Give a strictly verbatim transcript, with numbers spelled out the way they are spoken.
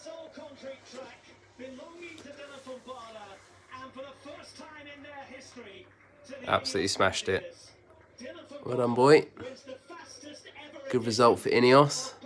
Absolutely smashed it. Well done, boy. Good result for Ineos.